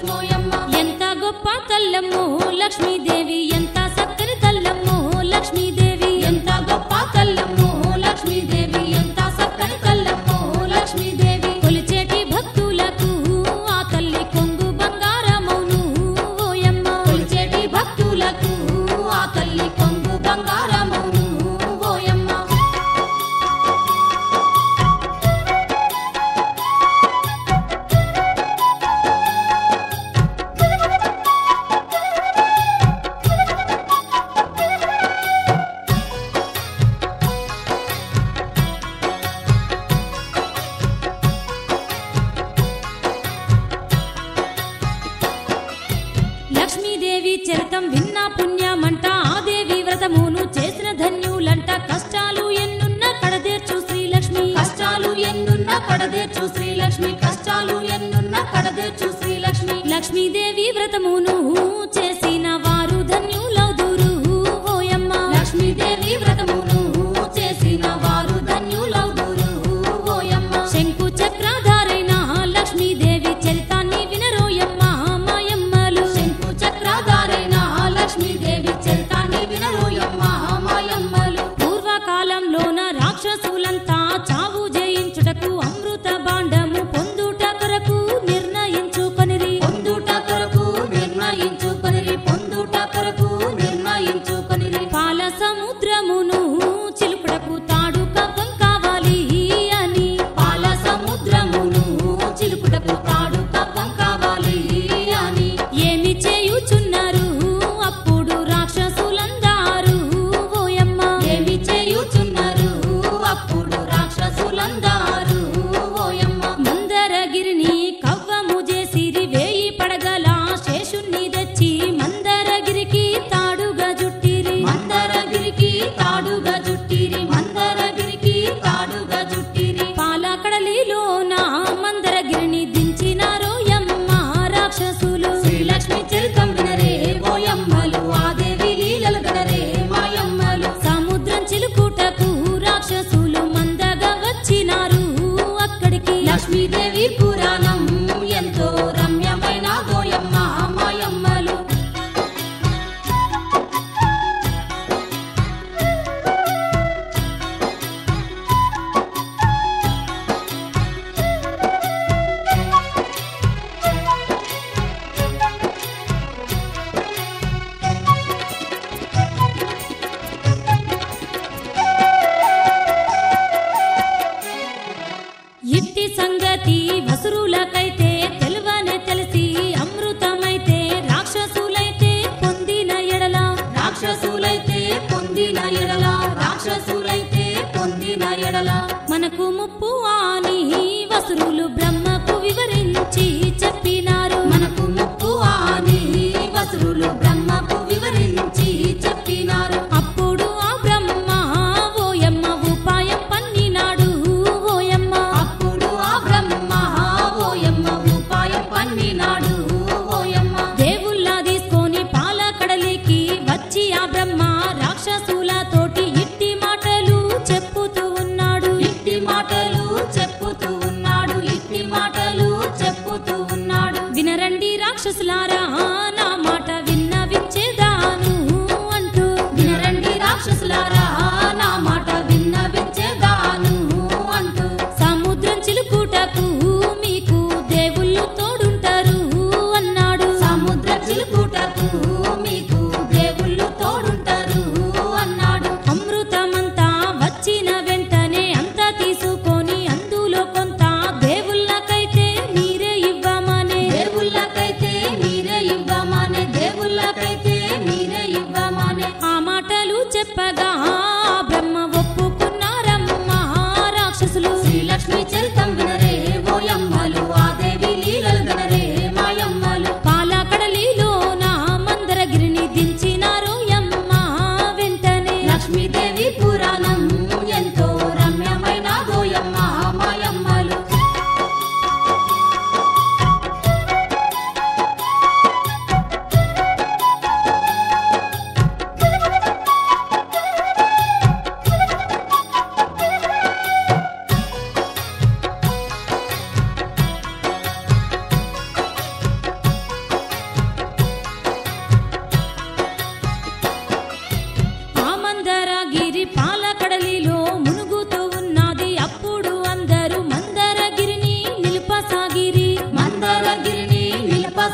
ఓయమ్మ ఎంత గొప్ప తల్లమ్మో లక్ష్మీదేవి ఎంత చక్కని తల్లమ్మో లక్ష్మీదేవి ఎంత గొప్ప తల్లమ్మో లక్ష్మీదేవి ఎంత చక్కని తల్లమ్మో లక్ష్మీదేవి కొలిచేటి భక్తులకు ఆ తల్లి కొంగు బంగారమౌను ఓయమ్మ కొలిచేటి భక్తులకు ఆ తల్లి కొంగు బంగారమౌను ఓయమ్మ లక్ష్మీదేవి చరితం విన్నా పుణ్యమంట ఆ దేవి వ్రతమును చేసిన ధన్యులంట కష్టాలు ఎన్నున్న కడదేర్చు శ్రీలక్ష్మి కష్టాలు ఎన్నున్న కడదేర్చు శ్రీలక్ష్మి కష్టాలు ఎన్నున్న కడదేర్చు శ్రీలక్ష్మి లక్ష్మీదేవి వ్రతమును చేసిన వారు ధన్యులౌదురు ఓయమ్మ లక్ష్మీదేవి వ్రతమును చేసిన వారు ధన్యులౌదురు ఓయమ్మ శంకు చక్రధారైన లక్ష్మీదేవి చరితాన్ని వినరోయమ్మ మాయమ్మలు శంకు చక్రధారైన లక్ష్మీదేవి చరితాన్ని వినరోయమ్మ మాయమ్మలు పూర్వకాలంలోన రాక్షసులంతా చావు జయించుటకు అమృత భాండము పొందుట కొరకు నిర్ణయించుకొనిరి పొందుట కొరకు నిర్ణయించుకొనిరి పొందుట కొరకు నిర్ణయించుకొనిరి పాల సముద్రమును చిలుకుటకు తాడు కవ్వం కావాలి అని పాల సముద్రమును చిలుకుటకు తాడు కవ్వం కావాలి అని ఏమి చేయుచున్నారు అప్పుడు రాక్షసులందారు ఓయమ్మ ఏమి చేయుచున్నారు అప్పుడు రాక్షసులందారు ఓయమ్మ మందరగిరిని కవ్వము చేసిరి వేయి పడగల శేషుణ్ణి తెచ్చి మందరగిరికి తాడుగా జుట్టిరి మందరగిరికి తాడుగా జుట్టిరి మందరగిరికి తాడుగా జుట్టిరి పాలకడలిలోన మందరగిరిని దించినారోయమ్మ రాక్షసులు శ్రీలక్ష్మి చరితం వినరే ఓయమ్మలు ఆ దేవి లీలలు గనరే మాయమ్మలు సముద్రం చిలుకుటకు రాక్షసులు మందగా వచ్చినారు అక్కడికి లక్ష్మీదేవి పురాణం ఎంతో రమ్యమైన ఓయమ్మ మాయమ్మలు ఇట్టి సంగతి వసురులకైతే తెలువనే తెలిసి అమృతమైతే రాక్షసులైతే పొందిన ఎడల రాక్షసులైతే పొందిన ఎడల రాక్షసులైతే పొందిన ఎడల మనకు ముప్పు అని వసురులు బ్రహ్మకు వివరించి చెప్పినారు మనకు ముప్పు అని వసురులు బ్రహ్మకు వివరించి చెప్పినారు అప్పుడు ఆ బ్రహ్మ ఓయమ్మ ఉపాయం పన్నినాడు ఓయమ్మ అప్పుడు ఆ బ్రహ్మ ఓయమ్మ ఉపాయం పన్నినాడు ఓయమ్మ దేవుళ్ళ తీసుకొని పాలకడలికి వచ్చి ఆ బ్రహ్మ రాక్షసులతోటి ఇట్టి మాటలు చెప్పుతూ ఉన్నాడు ఇట్టి మాటలు చెప్పుతూ ఉన్నాడు ఇట్టి మాటలు చెప్పుతూ ఉన్నాడు వినరండి రాక్షసులారా నా మాట విన్నవించేదాను అంటూ వినరండి రాక్షసులారా నా మాట విన్నవించేదాను అంటూ సముద్రం చిలుకుటకు మీకు దేవుళ్ళు తోడుంటారు అన్నాడు సముద్ర చిలుకుటకు మీకు దేవుళ్ళు తోడుంటారు అన్నాడు అమృతమంతా వచ్చిన వెంటనే అంతా తీసుకొని అందులో కొంత దేవుళ్ళకైతే మీరే ఇవ్వమనే దేవుళ్ళకైతే మీరే ఇవ్వమనే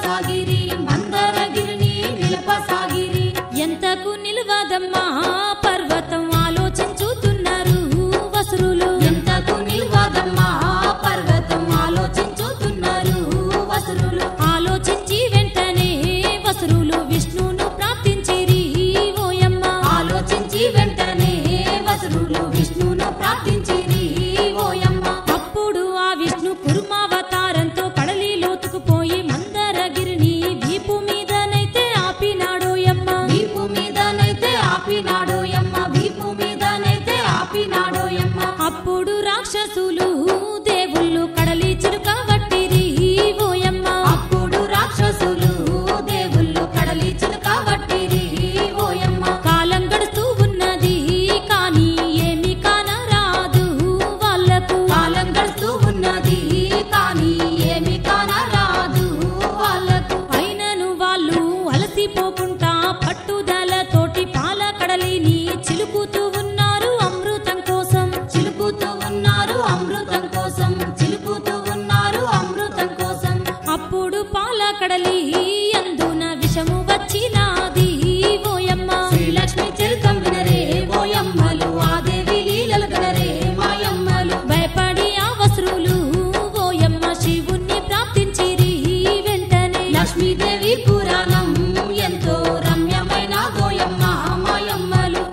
నిలపసాగిరి మందరగిరిని నిలపసాగిరి ఎంతకు నిలవదమ్మా పర్వతం ఆలోచించుతున్నారు వసురులు ఎంతకు నిలవదమ్మా పర్వతం ఆలోచించుతున్నారు వసురులు ఆలోచించి వెంటనే వసురులు విష్ణును ప్రార్థించిరి ఓయమ్మ ఆలోచించి వెంటనే వసురులు విష్ణును ప్రార్థించిరి ఓయమ్మ అప్పుడు ఆ విష్ణు కుర్మావతారంతో కడలి లోతుకుపోయి మందరగిరిని వీపు మీదనైతే ఆపినాడోయమ్మ వీపు మీదనైతే ఆపినాడోయమ్మ వీపు మీదనైతే ఆపినాడోయమ్మ అప్పుడు రాక్షసులు దేవుళ్ళు కడలి చిలుక వట్టిరి ఓయమ్మ అప్పుడు రాక్షసులు దేవుళ్ళు కడలి చిలుక వట్టిరి ఓయమ్మ కాలం గడుస్తూ ఉన్నది కానీ ఏమి కానరాదు వాళ్ళకు కాలం గడుస్తూ ఉన్నది కానీ ఏమి కానరాదు వాళ్ళకు అయినను వాళ్ళు అలసిపోకుండా పట్టుదలతోటి పాల కడలిని చిలుకుతూ ఉన్నారు అమృతం కోసం చిలుకుతూ ఉన్నారు అమృతం కోసం చిలుకుతూ ఉన్నారు అమృతం కోసం అప్పుడు పాల కడలి అందున విషము వచ్చినాది ఓయమ్మ శ్రీలక్ష్మి చరితం వినరే ఓయమ్మలు ఆ దేవి లీలలు గనరే మాయమ్మలు భయపడి ఆ వసురులు ఓయమ్మ శివుణ్ణి ప్రార్థించిరి వెంటనే లక్ష్మీదేవి పురాణం ఎంతో రమ్యమైన ఓయమ్మ మాయమ్మలు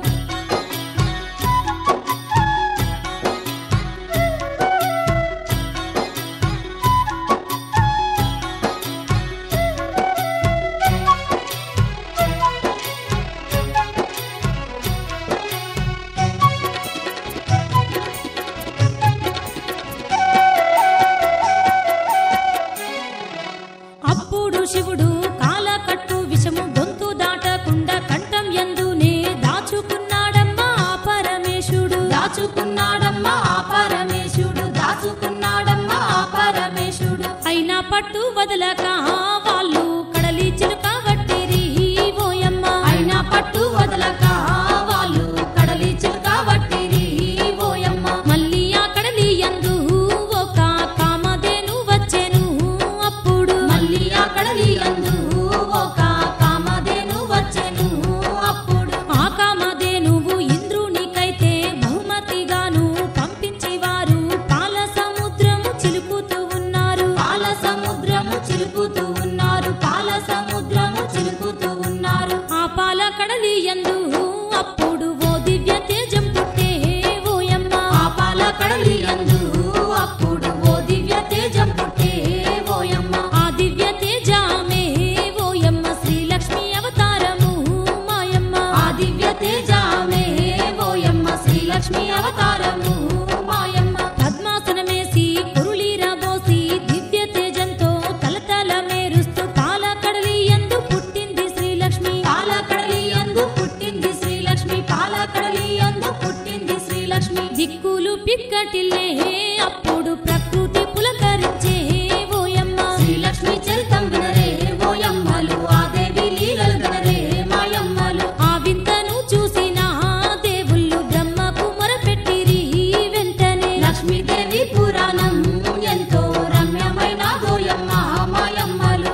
అప్పుడు శివుడు కాలకట్టు విషము గొంతు దాటకుండా కంఠం యందునే దాచుకున్నాడమ్మా ఆ పరమేశుడు దాచుకున్నాడమ్మా ఆ పరమేశుడు దాచుకున్నాడమ్మా ఆ పరమేశుడు అయినా పట్టు వదలక వాళ్ళు కడలి చిలుక వట్టిరి ఓయమ్మ అయినా పట్టు వదలక వాళ్ళు కడలి చిలుక వట్టిరి ఓయమ్మ మళ్ళీ ఆ కడలి యందు ఒక కామధేను వచ్చెను అప్పుడు మళ్ళీ ఆ కడలి యందు ఒక కామధేను వచ్చెను అప్పుడు ఆ కామధేనువు ఇంద్రునికైతే బహుమతిగాను పంపించి వారు పాల సముద్రము చిలుకుతూ ఉన్నారు పాల సముద్రము చిలుకుతూ ఉన్నారు పాల సముద్రము చిలుకుతూ ఉన్నారు ఆ పాల కడలి యందు అప్పుడు ఓ దివ్య తేజం పుట్టే ఓయమ్మ ఆ పాల కడలి యందు అప్పుడు ఓ దివ్య తేజం పుట్టే ఓయమ్మ ఆ దివ్య తేజమే ఓయమ్మ శ్రీలక్ష్మి అవతారము మాయమ్మ ఆ దివ్య తేజమే ఓయమ్మ శ్రీలక్ష్మి అవతారము మాయమ్మ పద్మాసనమేసి కురులీరబోసి దివ్య తేజంతో తలతల మేరుస్తూ పాల కడలి యందు పుట్టింది శ్రీలక్ష్మి పాల కడలి యందు పుట్టింది శ్రీలక్ష్మి పాల కడలి యందు పుట్టింది శ్రీలక్ష్మి దిక్కులు పిక్కటిల్లే అప్పుడు ప్రకృతి పులకరించే ఓయమ్మ శ్రీలక్ష్మి చరితం వినరే ఓయమ్మలు ఆ దేవి లీలలు గనరే మాయమ్మలు ఆ వింతను చూసిన దేవుళ్ళు బ్రహ్మకు మొరపెట్టిరి వెంటనే లక్ష్మీదేవి పురాణం ఎంతో రమ్యమైన ఓయమ్మ మాయమ్మలు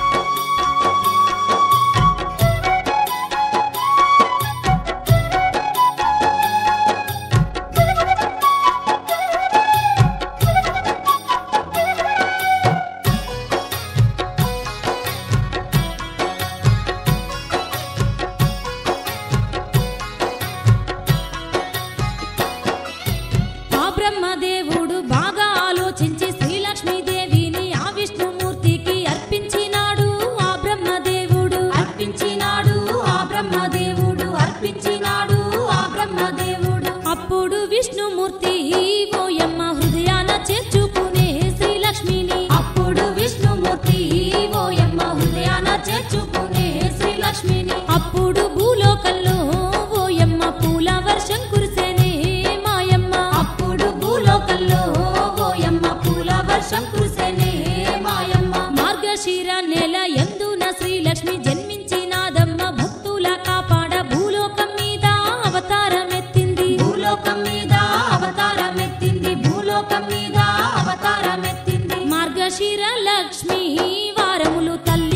ఆ బ్రహ్మదేవుడు బాగా ఆలోచించి శ్రీలక్ష్మీదేవిని ఆ విష్ణుమూర్తికి అర్పించినాడు ఆ బ్రహ్మదేవుడు అర్పించినాడు ఆ బ్రహ్మదేవుడు అర్పించినాడు ఆ బ్రహ్మదేవుడు అప్పుడు విష్ణుమూర్తి ఓయమ్మ హృదయాన చేర్చుకునే శ్రీలక్ష్మిని అప్పుడు విష్ణుమూర్తి ఓయమ్మ హృదయాన చేర్చుకునే శ్రీలక్ష్మిని అప్పుడు భూలోకంలో ఓయమ్మ పూల వర్షం కురిసేనే మాయమ్మ అప్పుడు భూలోకంలో ఓయమ్మ పూల వర్షం కురిసేనే మాయమ్మ మార్గశిర నెల యందున శ్రీలక్ష్మి జన్మించినాదమ్మ భక్తుల కాపాడ భూలోకం మీద అవతారమెత్తింది భూలోకం మీద అవతారమెత్తింది భూలోకం మీద అవతారమెత్తింది మార్గశిర లక్ష్మి వారములు తల్లి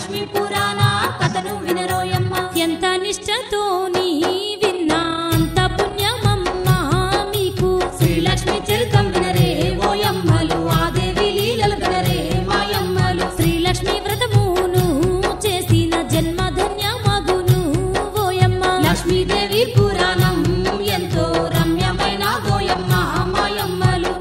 లక్ష్మీ పురాణ కథను వినరోయమ్మ. ఎంత నిష్టతో నీ విన్నా అంత పుణ్యమమ్మా మీకు. శ్రీ లక్ష్మీ చరితం వినరే ఓయమ్మలు, ఆ దేవి లీలలు గనరే మాయమ్మలు. శ్రీ లక్ష్మీ వ్రతమును చేసిన జన్మ ధన్యమగును ఓయమ్మ. లక్ష్మీదేవి పురాణం ఎంతో రమ్యమైన ఓయమ్మ మాయమ్మలు.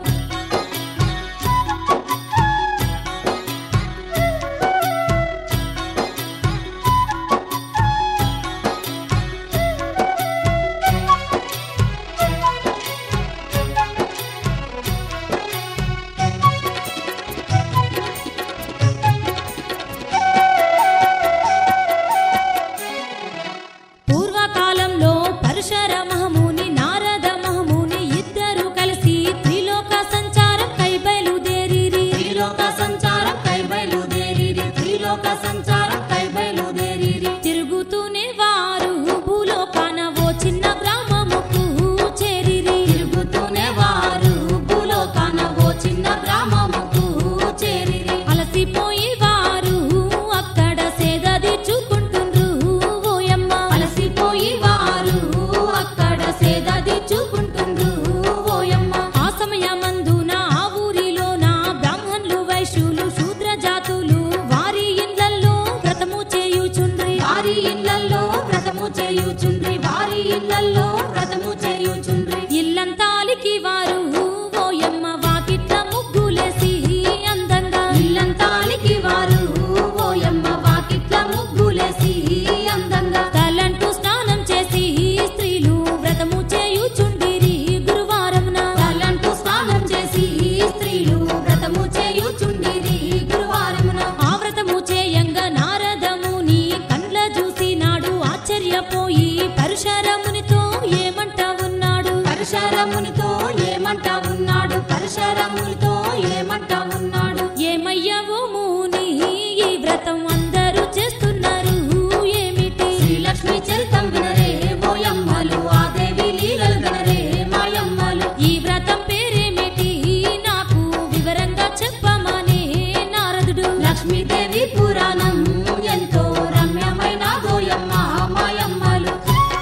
పూర్వకాలంలో పరశుర మహముని నారద మహముని ఇద్దరు కలిసి త్రిలోక సంచారం కై బయలుదేరిరి. త్రిలోక సంచారం కై బయలుదేరిరి. త్రిలోక సంచారం కై బయలుదేరిరి. తిరుగుతూనే వారు భూలోకాన ఓ చిన్న గ్రామముకు చేరిరి. తిరుగుతూనే వారు భూలోకాన ఓ చిన్న గ్రామముకు చేరిరి. అలసిపోయి వారు అక్కడ సేద తీర్చుకుంటుండ్రు ఓయమ్మ. అలసిపోయి వారు అక్కడ సేద తీర్చుకుంటుండ్రు ఓయమ్మ. ఆ సమయమందున ఆ ఊరిలోన బ్రాహ్మణులు వైశ్యులు శూద్ర జాతులు వారి ఇళ్లల్లో వ్రతము చేయుచుండ్రి. వారి ఇళ్లల్లో వ్రతము చేయుచుండ్రి. వారి ఇళ్లల్లో వ్రతము చేయుచుండ్రి. ఇల్లంతాలికి వారు ఓయమ్మ వాకిట్ల ముగ్గులేసి అందంగా. ఇల్లంతాలికి వారు ఓయమ్మ వాకిట్ల ముగ్గులేసి అందంగా. తలంటూ స్నానం చేసి స్త్రీలు వ్రతము చేయుచుండిరి గురువారమున. తలంటూ స్నానం చేసి స్త్రీలు వ్రతము చేయుచుండిరి గురువారమున. ఆ వ్రతము చేయంగా నారదముని కండ్ల చూసినాడు ఆశ్చర్యపోయి పరశురమునితో ఏమంటా ఉన్నాడు. పరశురమునితో ఏమంటా ఉన్నాడు. పరశురమునితో ఏమంటా ఉన్నాడు. ఏమయ్యావో ముని ఈ వ్రతం అందరూ చేస్తున్నారు ఏమిటి. శ్రీ లక్ష్మీ చరితం వినరే ఓయమ్మలు, ఆ దేవి లీలలు గనరే మాయమ్మలు. ఈ వ్రతం పేరేమిటి నాకు వివరంగా చెప్పమనే నారదుడు. లక్ష్మీదేవి పురాణం ఎంతో రమ్యమైన ఓయమ్మ మాయమ్మలు.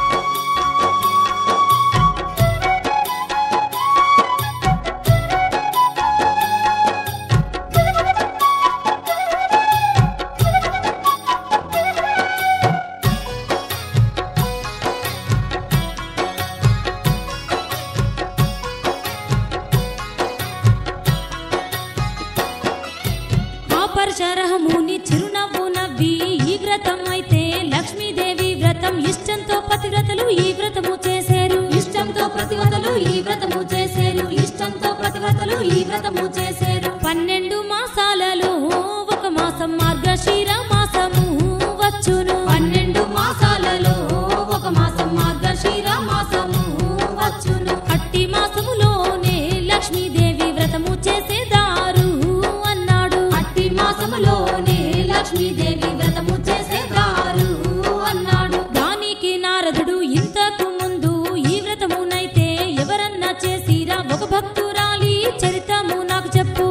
ఆ పరశురముని చిరునవ్వు నవ్వి ఈ వ్రతం అయితే లక్ష్మీదేవి వ్రతం ఇష్టంతో పతివ్రతలు ఈ వ్రతము చేశారు. ఇష్టంతో ప్రతివ్రతలు ఈ వ్రతము చేశారు. ఇష్టంతో ప్రతివ్రతలు ఈ వ్రతము చేశారు. 12 మాసాలలో ఒక మాసం మార్గశిర మాసము వచ్చును. 12 మాసాలలో ఒక మాసం మార్గశిర మాసము వచ్చును. అట్టి మాసములోనే లక్ష్మీదేవి వ్రతము చేసేదారు అన్నాడు. అట్టి మాసములోనే లక్ష్మీదేవి వ్రతము చేసేదారు అన్నాడు. దానికి నారదుడు ఇంతకు ముందు ఈ వ్రతమునైతే ఎవరన్నా చేసిరా ఒక భక్తురాలి చరితము నాకు చెప్పు.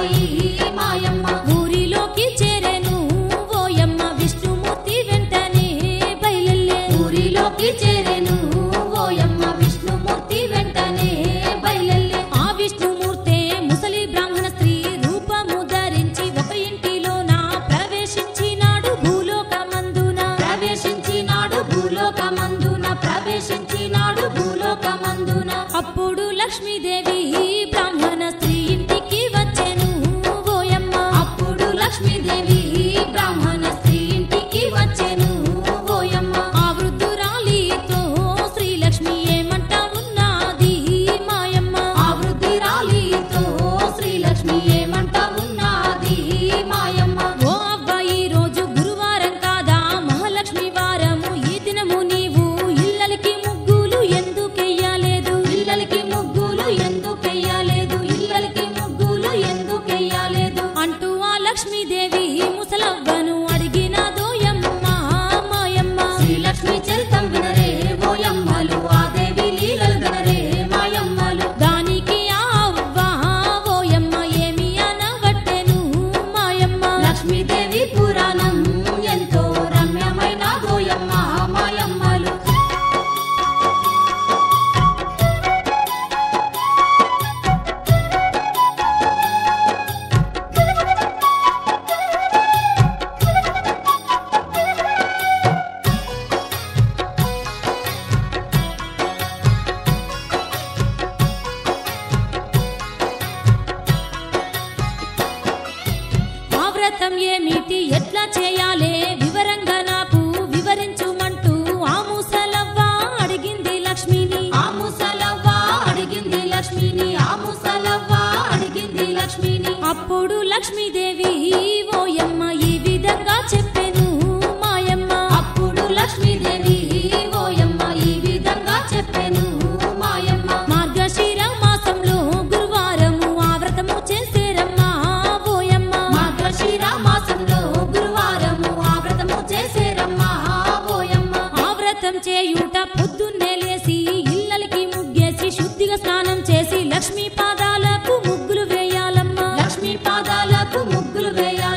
అబ్బాయి మాయమ్మ ఊరిలోకి చేరెను ఓయమ్మ విష్ణుమూర్తి వెంటనే బయలెల్లే ఊరిలోకి చేరెను ఓయమ్మ విష్ణుమూర్తి వెంటనే బయలెల్లే ఆ విష్ణుమూర్తే ముసలి బ్రాహ్మణ స్త్రీ రూపము ధరించి ఒక ఇంటిలోన ప్రవేశించినాడు భూలోకమందున అప్పుడు లక్ష్మీదేవి బ్రాహ్మణ స్త్రీ ఇంటికి వచ్చెను ఓయమ్మ అప్పుడు లక్ష్మీదేవి బ్రాహ్మణ స్త్రీ ఇంటికి వచ్చెను ఓయమ్మ ఆ వృద్ధురాలితో శ్రీలక్ష్మి ఏమంటా ఉన్నది మాయమ్మ ఆ వృద్ధురాలితో శ్రీలక్ష్మి ఏమంటా ఉన్నది మాయమ్మ ఓ అబ్బాయి రోజు గురువారం కాదా మహాలక్ష్మి వారము ఈ దినము నీవు ఇళ్ళకి ముగ్గులు ఎందుకెయ్యలేదు అంటూ ఆ లక్ష్మీదేవి ముసలవ్వను అడిగిన దోయమ్మ మాయమ్మ శ్రీలక్ష్మి చరితం వినరే ఓయమ్మలు ఆ దేవి లీలలు వినరే మాయమ్మలు దానికి ఆ అవ్వ ఓయమ్మ ఏమి అనబట్టెను మాయమ్మ లక్ష్మీదేవి పురాణం ఎంతో రమ్యమైన దోయమ్మ మాయమ్మలు వ్రతం ఏమిటి ఎట్లా చేయాలే వివరంగా నాకు వివరించుమంటూ ఆ ముసలవ్వ అడిగింది లక్ష్మిని అప్పుడు లక్ష్మీదేవి ఓయమ్మ ఈ విధంగా చెప్పెను మాయమ్మ అప్పుడు లక్ష్మీదేవి ఓయమ్మ ఈ విధంగా చెప్పెను మాయమ్మ మార్గశిర మాసంలో గురువారము ఆ వ్రతము చేసేరమ్మా ఓయమ్మ మార్గశిర మాసంలో గురువారము ఆ వ్రతము చేసేరమ్మా ఓయమ్మ ఆ వ్రతం చేయుట పొద్దున్నే లేసి ఇళ్ళకి ముగ్గేసి శుద్ధిగా స్నానం చేసి లక్ష్మీ పాదాలకు ముగ్గులు వేయాలమ్మ లక్ష్మీ పాదాలకు ముగ్గులు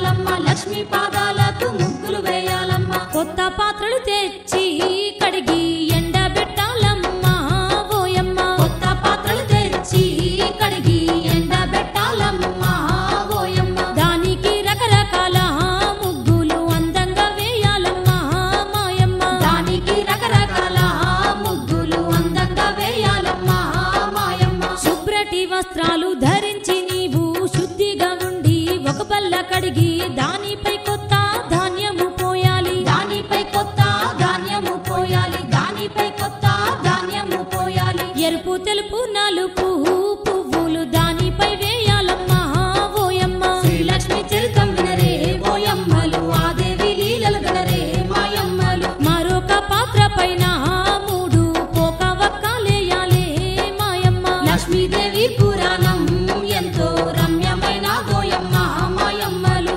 వేయాలమ్మ కొత్త పాత్రలు తెచ్చి కడిగి ఎండబెట్టాలమ్మ ఓయమ్మ కొత్త పాత్రలు తెచ్చి కడిగి ఎండబెట్టాలమ్మ ఓయమ్మ దానికి రకరకాల ముగ్గులు అందంగా వేయాలమ్మ మాయమ్మ దానికి రకరకాల ముగ్గులు అందంగా వేయాలమ్మ మాయమ్మ శుభ్రటి వస్త్రాలు ధరించి నీవు శుద్ధిగా ఉండి ఒక బల్ల కడిగి దానిపై కొత్త ధాన్యము పోయాలి ఎరుపు తెలుపు నలుపు పువ్వులు దానిపై వేయాలమ్మా ఓయమ్మ శ్రీలక్ష్మి చరితం వినరే ఓయమ్మలు ఆ దేవి లీలలు గనరే మాయమ్మలు మరొక పాత్ర పైన 3 పోక వక్కలేయాలే మాయమ్మ లక్ష్మీదేవి పురాణం ఎంతో రమ్యమైన ఓయమ్మ మాయమ్మలు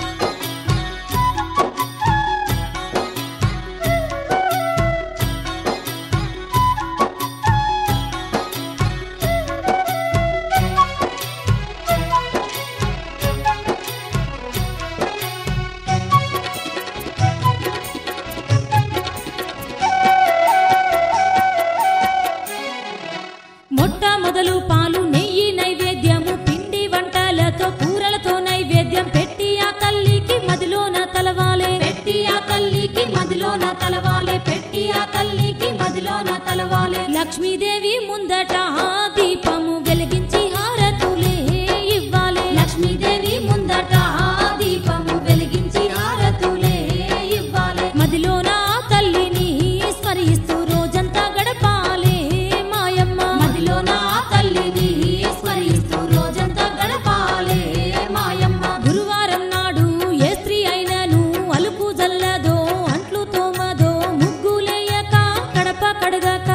మొట్టమొదలు పాలు నెయ్యి నైవేద్యము పిండి వంటలతో కూరలతో నైవేద్యం పెట్టి ఆ తల్లికి మదిలోన తలవాలే లక్ష్మీదేవి ముందట దీపము వెలిగించి హారతులే ఇవ్వాలి లక్ష్మీదేవి ముందట దీపము వెలిగించి హారతులే ఇవ్వాలి మదిలోన తల్లిని స్మరిస్తూ రోజంతా గడపాలే మాయమ్మ మదిలోన తల్లిని స్మరిస్తూ రోజంతా గడపాలే మాయమ్మ గురువారం నాడు ఏ స్త్రీ అయినను అలుపు జల్లదో అంట్లు తోమదో ముగ్గులేయక కడప కడగక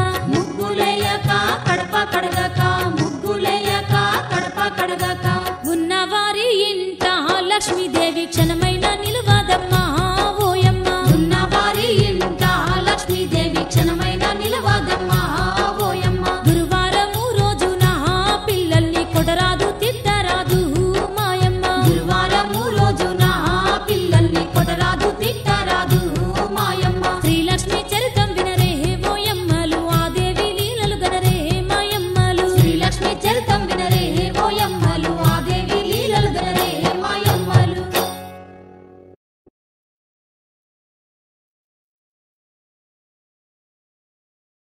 ఉన్నవారి ఇంట లక్ష్మీదేవి